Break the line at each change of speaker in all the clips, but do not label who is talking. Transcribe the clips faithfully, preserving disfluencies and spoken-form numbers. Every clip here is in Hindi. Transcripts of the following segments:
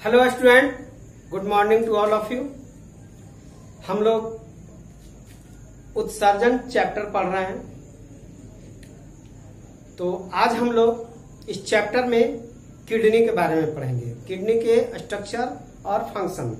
Hello student, good morning to all of you. हम लोग उत्सर्जन चैप्टर पढ़ रहे हैं। तो आज हम लोग इस चैप्टर में किडनी के बारे में पढ़ेंगे। किडनी के स्ट्रक्चर और फंक्शन,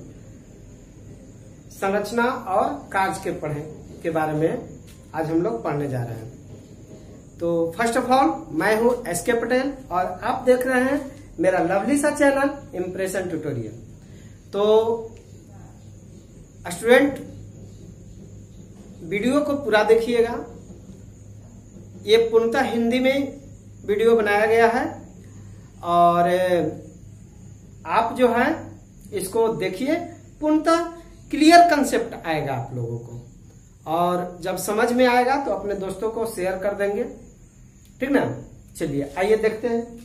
संरचना और कार्य के पढ़े के बारे में आज हम लोग पढ़ने जा रहे हैं। तो फर्स्ट ऑफ ऑल, मैं हूं एस के पटेल और आप देख रहे हैं मेरा लवली सा चैनल इम्प्रेशन ट्यूटोरियल। तो स्टूडेंट, वीडियो को पूरा देखिएगा। ये पूर्णतः हिंदी में वीडियो बनाया गया है और आप जो है इसको देखिए, पूर्णतः क्लियर कंसेप्ट आएगा आप लोगों को। और जब समझ में आएगा तो अपने दोस्तों को शेयर कर देंगे, ठीक ना। चलिए आइए देखते हैं।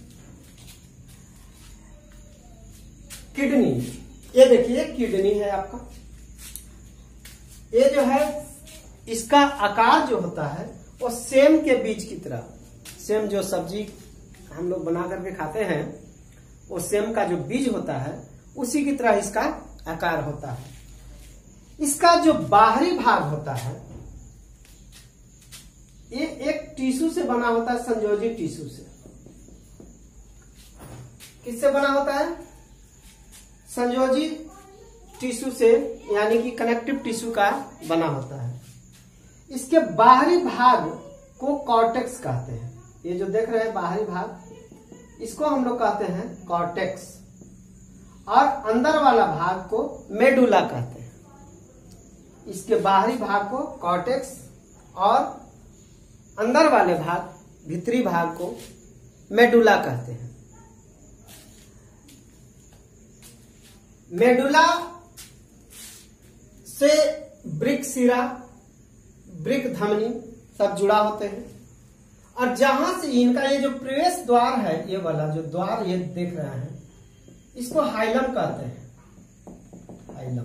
किडनी, ये देखिए किडनी है आपका। ये जो है इसका आकार जो होता है वो सेम के बीज की तरह, सेम जो सब्जी हम लोग बना करके खाते हैं वो सेम का जो बीज होता है उसी की तरह इसका आकार होता है। इसका जो बाहरी भाग होता है ये एक टिश्यू से बना होता है, संयोजी टिश्यू से। किससे बना होता है? संयोजी टिश्यू से, यानी कि कनेक्टिव टिश्यू का बना होता है। इसके बाहरी भाग को कॉर्टेक्स कहते हैं। ये जो देख रहे हैं बाहरी भाग, इसको हम लोग कहते हैं कॉर्टेक्स, और अंदर वाला भाग को मेडुला कहते हैं। इसके बाहरी भाग को कॉर्टेक्स और अंदर वाले भाग, भीतरी भाग को मेडुला कहते हैं। मेडुला से ब्रिक सिरा, ब्रिक धमनी सब जुड़ा होते हैं। और जहां से इनका ये जो प्रवेश द्वार है, ये वाला जो द्वार ये देख रहे हैं, इसको हाइलम कहते हैं। हाइलम,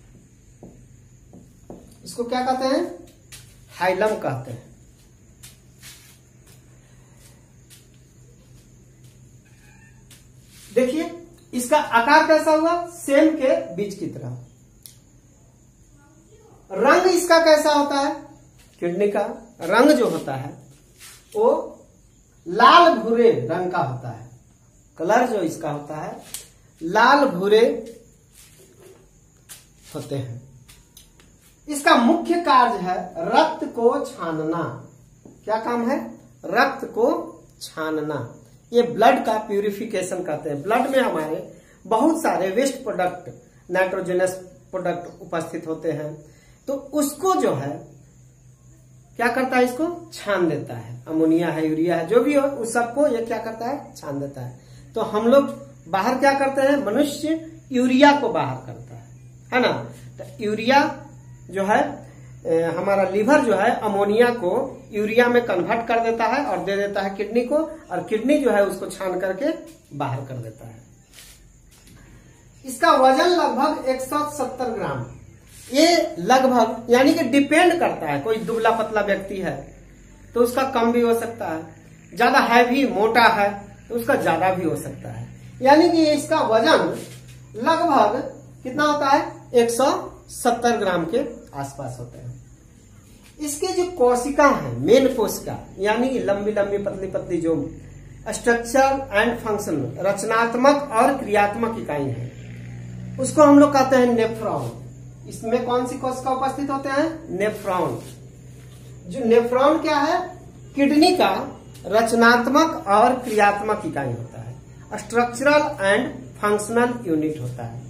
इसको क्या कहते हैं? हाइलम कहते हैं। देखिए इसका आकार कैसा हुआ? सेम के बीज की तरह। रंग इसका कैसा होता है? किडनी का रंग जो होता है वो लाल भूरे रंग का होता है। कलर जो इसका होता है लाल भूरे होते हैं। इसका मुख्य कार्य है रक्त को छानना। क्या काम है? रक्त को छानना। ये ब्लड का प्यूरिफिकेशन करते हैं। ब्लड में हमारे बहुत सारे वेस्ट प्रोडक्ट, नाइट्रोजनस प्रोडक्ट उपस्थित होते हैं, तो उसको जो है क्या करता है? इसको छान देता है। अमोनिया है, यूरिया है, जो भी हो उस सबको ये क्या करता है? छान देता है। तो हम लोग बाहर क्या करते हैं? मनुष्य यूरिया को बाहर करता है, है ना। तो यूरिया जो है हमारा लीवर जो है अमोनिया को यूरिया में कन्वर्ट कर देता है और दे देता है किडनी को, और किडनी जो है उसको छान करके बाहर कर देता है। इसका वजन लगभग एक सौ सत्तर ग्राम। ये लगभग, यानी कि डिपेंड करता है। कोई दुबला पतला व्यक्ति है तो उसका कम भी हो सकता है, ज्यादा हैवी मोटा है तो उसका ज्यादा भी हो सकता है। यानी कि इसका वजन लगभग कितना होता है? एक सौ सत्तर ग्राम के आसपास होता है। इसके जो कोशिका है, मेन कोशिका, यानी लंबी लंबी पतली पतली जो स्ट्रक्चर एंड फंक्शन, रचनात्मक और क्रियात्मक इकाई है, उसको हम लोग कहते हैं नेफ्रॉन। इसमें कौन सी कोशिका उपस्थित होते हैं? नेफ्रॉन। जो नेफ्रॉन क्या है? किडनी का रचनात्मक और क्रियात्मक इकाई होता है। स्ट्रक्चरल एंड फंक्शनल यूनिट होता है।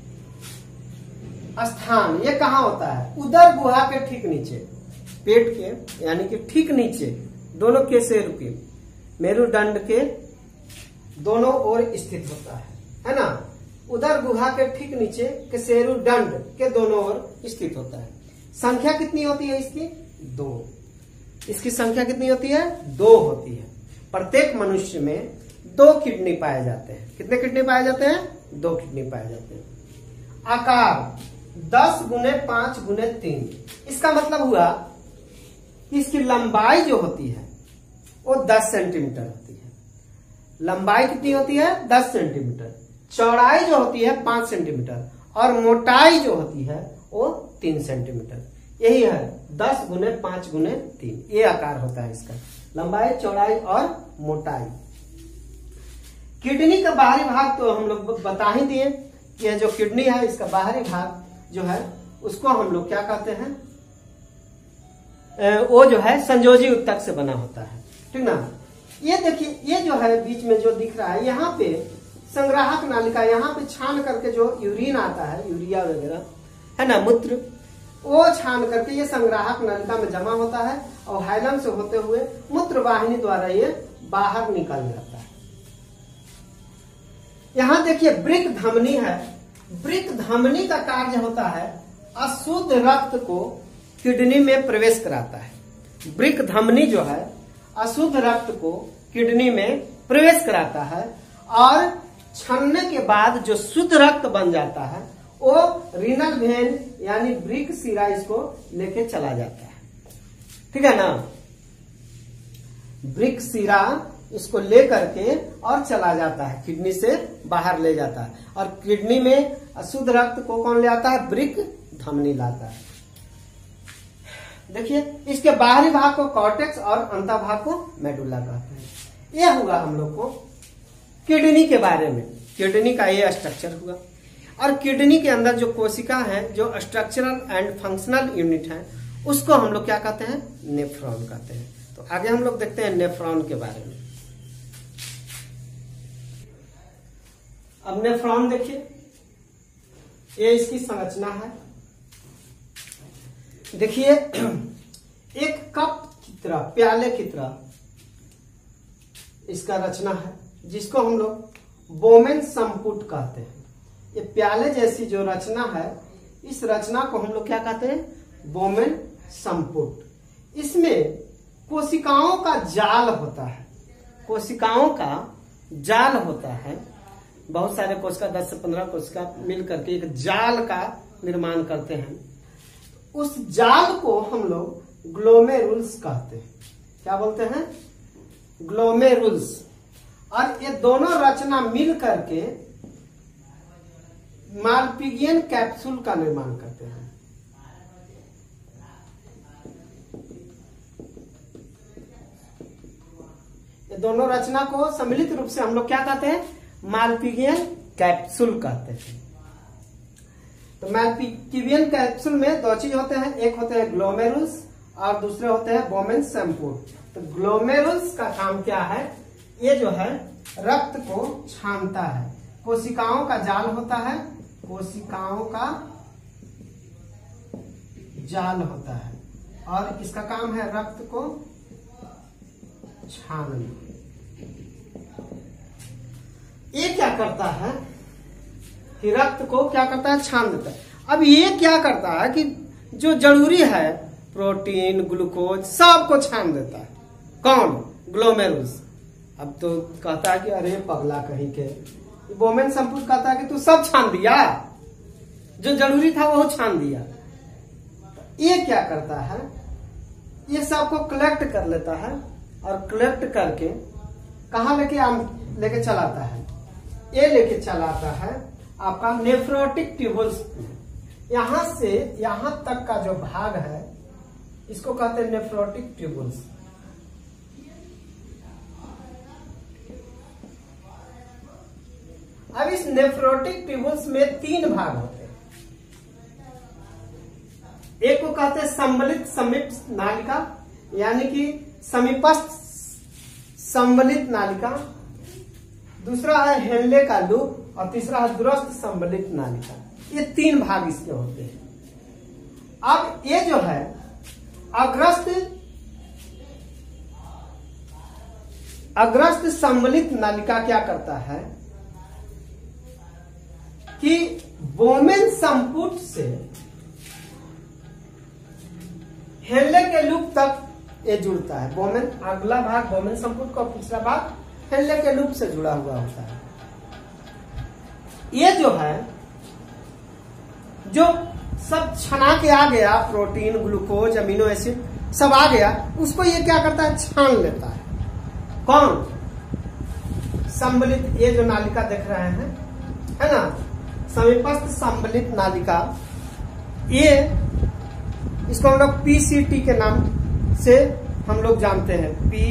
स्थान ये कहाँ होता है? उदर गुहा के ठीक नीचे, पेट के यानी कि ठीक नीचे, दोनों केसेरु के, मेरुदंड के दोनों ओर स्थित होता है, है ना। उदर गुहा के ठीक नीचे केसेरुदंड के दोनों ओर स्थित होता है। संख्या कितनी होती है इसकी? दो। इसकी संख्या कितनी होती है? दो होती है। प्रत्येक मनुष्य में दो किडनी पाए जाते हैं। कितने किडनी पाए जाते हैं? दो किडनी पाए जाते हैं। आकार दस गुने पांच गुने तीन। इसका मतलब हुआ कि इसकी लंबाई जो होती है वो दस सेंटीमीटर होती है। लंबाई कितनी होती है? दस सेंटीमीटर। चौड़ाई जो होती है पांच सेंटीमीटर और मोटाई जो होती है वो तीन सेंटीमीटर। यही है दस गुने पांच गुने तीन, ये आकार होता है इसका, लंबाई चौड़ाई और मोटाई। किडनी का बाहरी भाग तो हम लोग बता ही दिए कि जो किडनी है इसका बाहरी भाग जो है उसको हम लोग क्या कहते हैं, वो जो है संयोजी उत्तक से बना होता है, ठीक ना। ये देखिए ये जो है बीच में जो दिख रहा है यहाँ पे संग्राहक नालिका, यहाँ पे छान करके जो यूरिन आता है, यूरिया वगैरह है ना, मूत्र, वो छान करके ये संग्राहक नालिका में जमा होता है और हाइलम से होते हुए मूत्र वाहिनी द्वारा ये बाहर निकल जाता है। यहाँ देखिए वृक्क धमनी है, वृक्क धमनी का कार्य होता है अशुद्ध रक्त को किडनी में प्रवेश कराता है। वृक्क धमनी जो है अशुद्ध रक्त को किडनी में प्रवेश कराता है और छनने के बाद जो शुद्ध रक्त बन जाता है वो रीनल वेन यानी वृक्क शिरा इसको लेके चला जाता है, ठीक है ना। वृक्क शिरा इसको लेकर के और चला जाता है, किडनी से बाहर ले जाता है और किडनी में अशुद्ध रक्त को कौन ले आता है, वृक्क धमनी लाता है। देखिए इसके बाहरी भाग को कॉर्टेक्स और अंतःभाग को मेडुला कहते हैं। यह हुआ हम लोग को किडनी के बारे में, किडनी का ये स्ट्रक्चर हुआ। और किडनी के अंदर जो कोशिका है, जो स्ट्रक्चरल एंड फंक्शनल यूनिट है, उसको हम लोग क्या कहते हैं, नेफ्रॉन कहते हैं। तो आगे हम लोग देखते हैं नेफ्रॉन के बारे में। अब नेफ्रॉन देखिए, ये इसकी संरचना है। देखिए एक कप की तरह, प्याले की तरह इसका रचना है, जिसको हम लोग बोमेन संपुट कहते हैं। ये प्याले जैसी जो रचना है, इस रचना को हम लोग क्या कहते हैं, बोमेन संपुट। इसमें कोशिकाओं का जाल होता है, कोशिकाओं का जाल होता है। बहुत सारे कोशिका, दस से पंद्रह कोशिका मिल करके एक जाल का निर्माण करते हैं। उस जाल को हम लोग ग्लोमेरुल्स कहते हैं। क्या बोलते हैं, ग्लोमेरुल्स। और ये दोनों रचना मिल करके मालपिगियन कैप्सूल का निर्माण करते हैं। ये दोनों रचना को सम्मिलित रूप से हम लोग क्या कहते हैं, मालपिगियन कैप्सूल कहते हैं। तो मालपिगियन कैप्सूल में दो चीज होते हैं, एक होते हैं ग्लोमेरुल्स और दूसरे होते हैं बोमेन संपुट। तो ग्लोमेरुल्स का काम क्या है, ये जो है रक्त को छानता है। कोशिकाओं का जाल होता है, कोशिकाओं का जाल होता है और इसका काम है रक्त को छानना। ये क्या करता है कि रक्त को क्या करता है, छान देता है। अब ये क्या करता है कि जो जरूरी है प्रोटीन, ग्लूकोज, सबको छान देता है। कौन, ग्लोमेरुल्स। अब तो कहता है कि अरे पगला कहीं के, बोमेन संपुट कहता है कि तू सब छान दिया, जो जरूरी था वो छान दिया। ये क्या करता है, ये सबको कलेक्ट कर लेता है और कलेक्ट करके कहाँ लेके लेके चलाता है, ये लेके चलाता है आपका नेफ्रोटिक ट्यूबल्स। यहां से यहां तक का जो भाग है इसको कहते हैं नेफ्रोटिक ट्यूबल्स। अब इस नेफ्रोटिक ट्यूबल्स में तीन भाग होते हैं। एक को कहते हैं सम्मिलित समीप नालिका, यानी कि समीपस्थ सम्मिलित नालिका। दूसरा है हेनले का लूप और तीसरा है दूरस्थ सम्मिलित नालिका। ये तीन भाग इसके होते हैं। अब ये जो है अग्रस्त अग्रस्त सम्मिलित नालिका क्या करता है कि बोमेन संपुट से हेनले के लूप तक ये जुड़ता है। बोमेन अगला भाग बोमेन संपुट का, पिछला भाग हेनले के लूप से जुड़ा हुआ होता है। ये जो है जो सब छना के आ गया, प्रोटीन, ग्लूकोज, अमीनो एसिड सब आ गया, उसको ये क्या करता है, छान लेता है। कौन, सम्मिलित, ये जो नालिका देख रहे हैं है ना, समीपस्थ सम्मिलित नालिका, ये इसको हम लोग पीसीटी के नाम से हम लोग जानते हैं,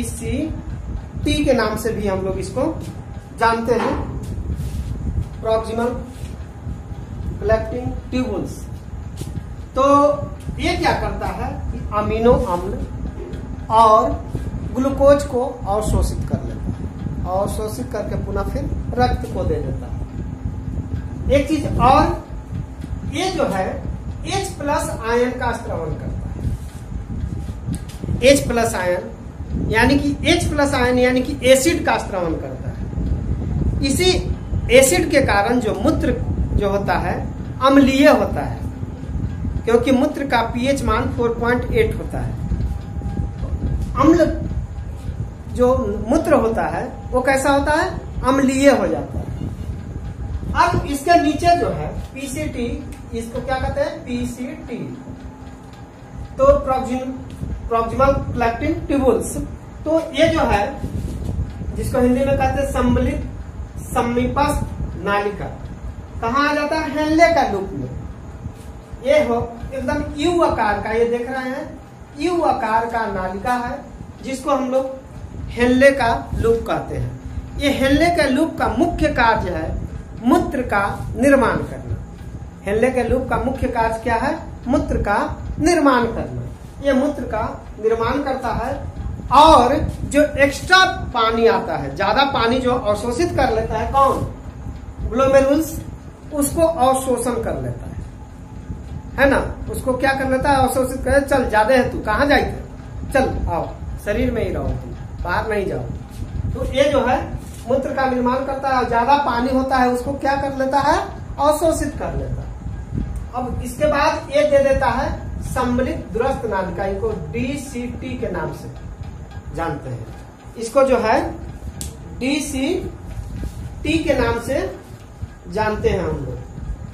पीसीटी के नाम से भी हम लोग इसको जानते हैं, प्रॉक्सिमल कलेक्टिंग ट्यूबुल्स। तो ये क्या करता है कि अमीनो अम्ल और ग्लूकोज को अवशोषित कर लेता है, अवशोषित करके पुनः फिर रक्त को दे देता है। एक चीज और, ये जो है H प्लस आयन का स्त्रवण करता है। H प्लस आयन यानी कि H प्लस आयन यानी कि एसिड का स्त्रवण करता है। इसी एसिड के कारण जो मूत्र जो होता है अम्लीय होता है, क्योंकि मूत्र का पीएच मान चार पॉइंट आठ होता है। अम्ल जो मूत्र होता है वो कैसा होता है, अम्लीय हो जाता है। अब इसके नीचे जो है पीसीटी, इसको क्या कहते हैं, पीसीटी, तो प्रॉक्सिमल कलेक्टिंग ट्यूबुल्स। तो ये जो है जिसको हिंदी में कहते हैं सम्मिलित समीपस्थ नालिका, कहाँ आ जाता है, हेनले का लूप में। ये हो एकदम यू आकार का, ये देख रहे हैं यू आकार का नालिका है, जिसको हम लोग हेनले का लूप कहते हैं। ये हेनले का लूप का मुख्य कार्य है मूत्र का निर्माण करना। हेनले के लूप का मुख्य कार्य क्या है, मूत्र का निर्माण करना। ये मूत्र का निर्माण करता है, और जो एक्स्ट्रा पानी आता है, ज्यादा पानी जो अवशोषित कर लेता है कौन, ग्लोमेरुल्स, उसको अवशोषण कर लेता है, है ना, उसको क्या कर लेता है, अवशोषित कर, चल ज्यादा है तू, कहाँ जाए थे, चल आओ शरीर में ही रहो तुम, बाहर नहीं जाओ। तो ये जो है मूत्र का निर्माण करता है, ज्यादा पानी होता है उसको क्या कर लेता है, अवशोषित कर लेता है। अब इसके बाद ये दे देता है सम्मिलित दूरस्थ नालिका, इनको डीसीटी के नाम से जानते हैं। इसको जो है डीसीटी के नाम से जानते हैं हम लोग।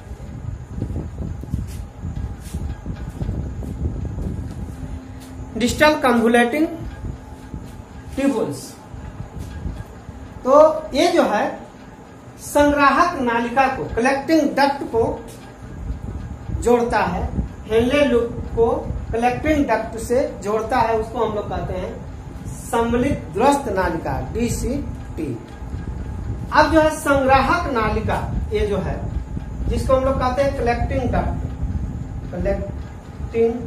Distal convoluting tubules. तो ये जो है संग्राहक नालिका को, कलेक्टिंग डक्ट को जोड़ता है, हेनले लूप को कलेक्टिंग डक्ट से जोड़ता है, उसको हम लोग कहते हैं सम्मिलित दूरस्थ नालिका, डीसीटी। अब जो है संग्राहक नालिका, ये जो है जिसको हम लोग कहते हैं कलेक्टिंग डक्ट, कलेक्टिंग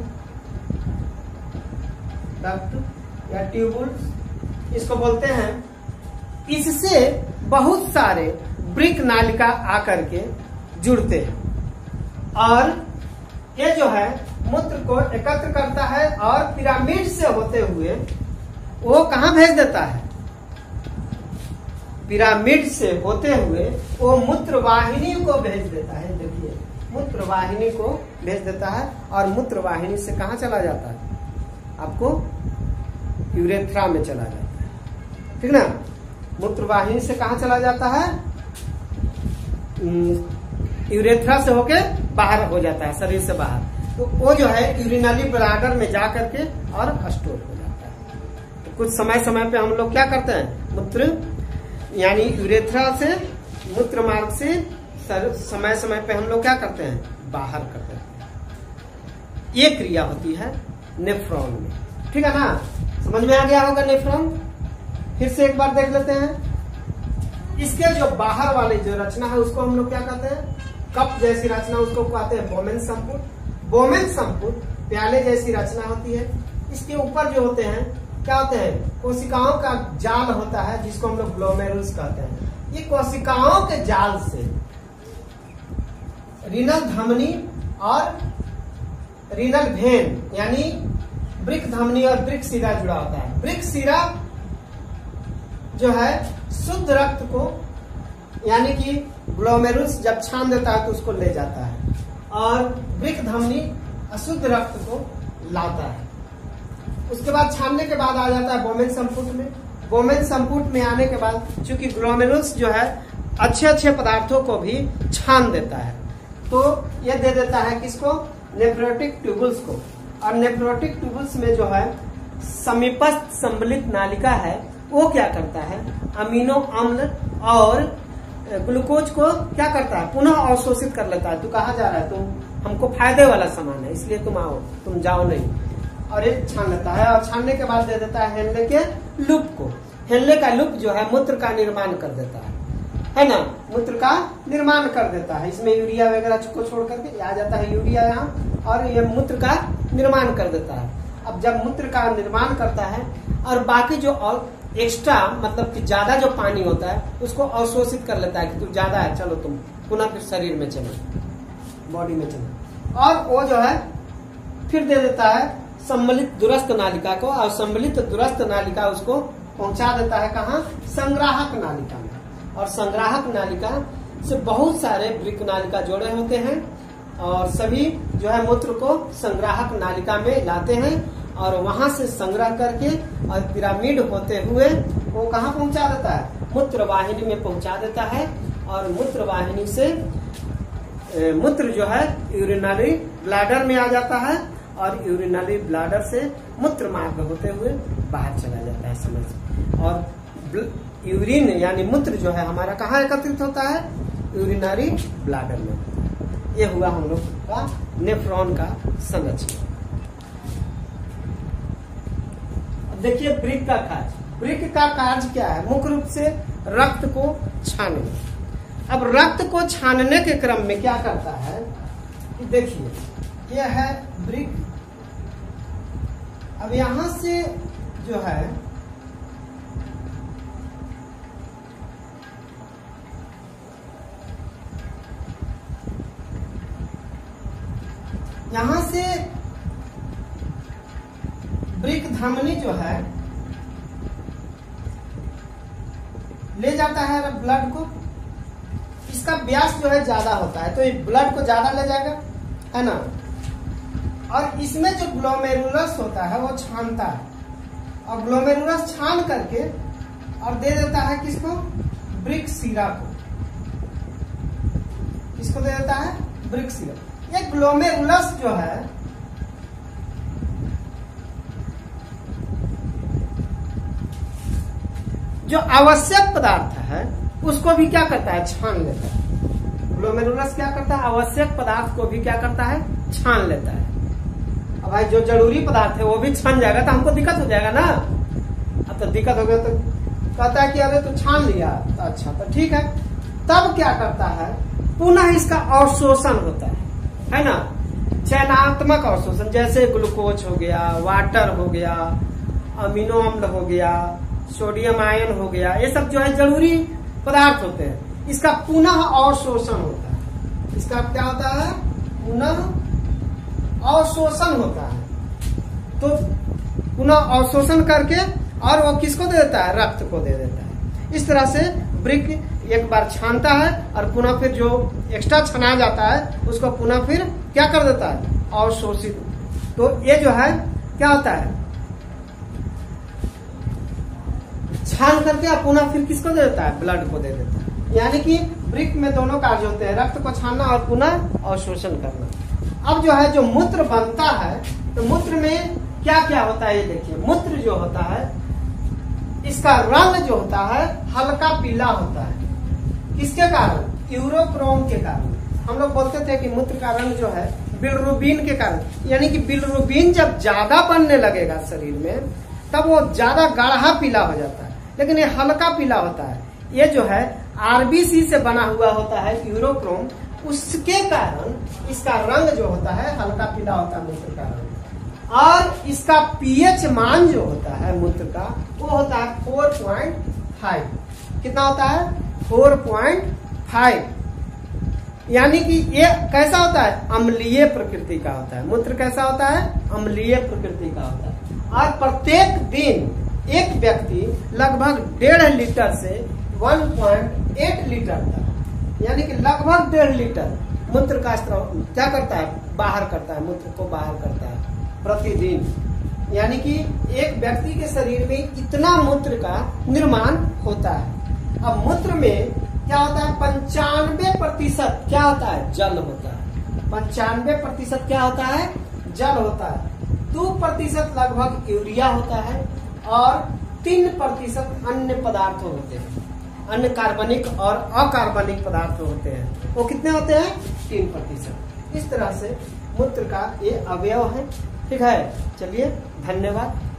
डक्ट या ट्यूबुल्स इसको बोलते हैं। इससे बहुत सारे ब्रिक नालिका आकर के जुड़ते हैं, और ये जो है मूत्र को एकत्र करता है और पिरामिड से होते हुए वो कहाँ भेज देता है, पिरामिड से होते हुए वो मूत्र वाहिनी को भेज देता है। देखिए मूत्र वाहिनी को भेज देता है, और मूत्र वाहिनी से कहाँ चला जाता है, आपको यूरेथ्रा में चला जाता है, ठीक ना। मूत्र वाहिनी से कहाँ चला जाता है, यूरेथ्रा से होके बाहर हो जाता है, शरीर से बाहर। तो वो जो है यूरिनरी ब्लैडर में जा करके और स्टोर हो जाता है। तो कुछ समय समय पे हम लोग क्या करते हैं, मूत्र यानी यूरेथ्रा से, मूत्र मार्ग से समय समय पे हम लोग क्या करते हैं, बाहर कर देते हैं। ये क्रिया होती है नेफ्रॉन में, ठीक है ना, समझ में आ गया होगा नेफ्रॉन। फिर से एक बार देख लेते हैं। इसके जो बाहर वाली जो रचना है उसको हम लोग क्या कहते हैं, कप जैसी रचना, उसको कहते हैं बोमेन संपुट। बोमेन संपुट प्याले जैसी रचना होती है। इसके ऊपर जो होते हैं क्या होते हैं, कोशिकाओं का जाल होता है, जिसको हम लोग ग्लोमेरुल्स कहते हैं। ये कोशिकाओं के जाल से रीनल धमनी और रीनल वेन यानी वृक्क धमनी और वृक्क शिरा जुड़ा होता है। वृक्क शिरा जो है शुद्ध रक्त को, यानी कि ग्लोमेरुल्स जब छान देता है तो उसको ले जाता है, और वृक्क धमनी अशुद्ध रक्त को लाता है। उसके बाद छानने के बाद आ जाता है बोमेन संपुट में। बोमेन संपुट में आने के बाद चूंकि ग्लोमेरुल्स जो है अच्छे अच्छे पदार्थों को भी छान देता है, तो ये दे देता है किसको, नेफ्रोटिक ट्यूबुल्स को। और नेफ्रोटिक ट्यूबुल्स में जो है समीपस्थ सम्मिलित नालिका है, वो क्या करता है, अमीनो अम्ल और ग्लूकोज को क्या करता है, पुनः अवशोषित कर लेता है। तू कहाँ जा रहा है, तुम हमको फायदे वाला सामान है इसलिए तुम आओ, तुम जाओ नहीं। और ये छान लेता है और छानने के बाद दे देता है हेनले के लूप को। हेनले का लूप जो है मूत्र का निर्माण कर देता है है ना, मूत्र का निर्माण कर देता है। इसमें यूरिया वगैरह को छोड़ करके आ जाता है यूरिया यहाँ, और ये मूत्र का निर्माण कर देता है। अब जब मूत्र का निर्माण करता है और बाकी जो और एक्स्ट्रा मतलब कि ज्यादा जो पानी होता है उसको अवशोषित कर लेता है कि तू ज्यादा है, चलो तुम पुनः फिर शरीर में चलो, बॉडी में चलो। और वो जो है फिर दे देता है सम्मिलित दूरस्थ नालिका को, और सम्मिलित दूरस्थ नालिका उसको पहुंचा देता है कहाँ, संग्राहक नालिका में। और संग्राहक नालिका से बहुत सारे वृक्क नालिका जोड़े होते हैं और सभी जो है मूत्र को संग्राहक नालिका में लाते हैं और वहां से संग्रह करके और पिरामिड होते हुए वो कहाँ पहुंचा देता है, मूत्र वाहिनी में पहुंचा देता है। और मूत्र वाहिनी से ए, मूत्र जो है यूरिनरी ब्लैडर में आ जाता है और यूरिनरी ब्लैडर से मूत्र मार्ग होते हुए बाहर चला जाता है समय से। और यूरिन यानी मूत्र जो है हमारा कहाँ एकत्रित होता है, यूरिनरी ब्लैडर में। ये हुआ हम लोग का नेफ्रॉन का संरचना। देखिए वृक्क का कार्य, वृक्क का कार्य क्या है, मुख्य रूप से रक्त को छानना। अब रक्त को छानने के क्रम में क्या करता है, देखिए यह है वृक्क। अब यहां से जो है यहां से वृक्क धमनी जो है ले जाता है ब्लड को। इसका व्यास जो है ज्यादा होता है तो ये ब्लड को ज्यादा ले जाएगा, है ना। और इसमें जो ग्लोमेरुलस होता है वो छानता है और ग्लोमेरुलस छान करके और दे देता है किसको, वृक्क शिरा को। किसको दे देता है, वृक्क शिरा। ये ग्लोमेरुलस जो है जो आवश्यक पदार्थ है उसको भी क्या करता है, छान लेता है। ग्लोमेरुलस क्या करता है, आवश्यक पदार्थ को भी क्या करता है, छान लेता है। अब भाई जो जरूरी पदार्थ है वो भी छान जाएगा तो हमको दिक्कत हो जाएगा ना। अब तो दिक्कत हो गया तो कहता है कि अरे तो छान लिया तो अच्छा तो ठीक है। तब क्या करता है, पुनः इसका अवशोषण होता है, है ना। चयनात्मक अवशोषण, जैसे ग्लूकोज हो गया, वाटर हो गया, अमीनो अम्ल हो गया, सोडियम आयन हो गया, ये सब जो है जरूरी पदार्थ होते हैं। इसका पुनः अवशोषण होता है। इसका क्या होता है, पुनः अवशोषण होता है। तो पुनः अवशोषण करके और वो किसको दे देता है, रक्त को दे देता है। इस तरह से वृक्क एक बार छानता है और पुनः फिर जो एक्स्ट्रा छना जाता है उसको पुनः फिर क्या कर देता है, अवशोषित। तो ये जो है क्या होता है, छान करके पुनः फिर किसको दे देता है, ब्लड को दे देता है। यानी कि वृक्क में दोनों कार्य होते हैं, रक्त को छानना और पुनः अवशोषण करना। अब जो है जो मूत्र बनता है तो मूत्र में क्या क्या होता है, ये देखिए। मूत्र जो होता है इसका रंग जो होता है हल्का पीला होता है। किसके कारण, यूरोक्रोम के कारण। हम लोग बोलते थे कि मूत्र का रंग जो है बिलिरुबिन के कारण, यानी कि बिलिरुबिन जब ज्यादा बनने लगेगा शरीर में तब वो ज्यादा गाढ़ा पीला हो जाता है, लेकिन ये हल्का पीला होता है। ये जो है आरबीसी से बना हुआ होता है यूरोक्रोम, उसके कारण इसका रंग जो होता है हल्का पीला होता है मूत्र का रंग। और इसका पीएच मान जो होता है मूत्र का वो होता है फोर पॉइंट फाइव। कितना होता है, फोर पॉइंट फाइव। यानी कि ये कैसा होता है, अम्लीय प्रकृति का होता है। मूत्र कैसा होता है, अम्लीय प्रकृति का होता है। और प्रत्येक दिन एक व्यक्ति लगभग डेढ़ लीटर से वन पॉइंट एट लीटर तक, यानी कि लगभग डेढ़ लीटर मूत्र का स्त्राव क्या करता है, बाहर करता है, मूत्र को बाहर करता है प्रतिदिन। यानी कि एक व्यक्ति के शरीर में इतना मूत्र का निर्माण होता है। अब मूत्र में क्या होता है, पंचानवे प्रतिशत क्या होता है, जल होता है। पंचानवे प्रतिशत क्या होता है, जल होता है। दो प्रतिशत लगभग यूरिया होता है और तीन प्रतिशत अन्य पदार्थ होते हैं। अन्य कार्बनिक और अकार्बनिक पदार्थ होते हैं वो कितने होते हैं? तीन प्रतिशत। इस तरह से मूत्र का ये अवयव है। ठीक है, चलिए धन्यवाद।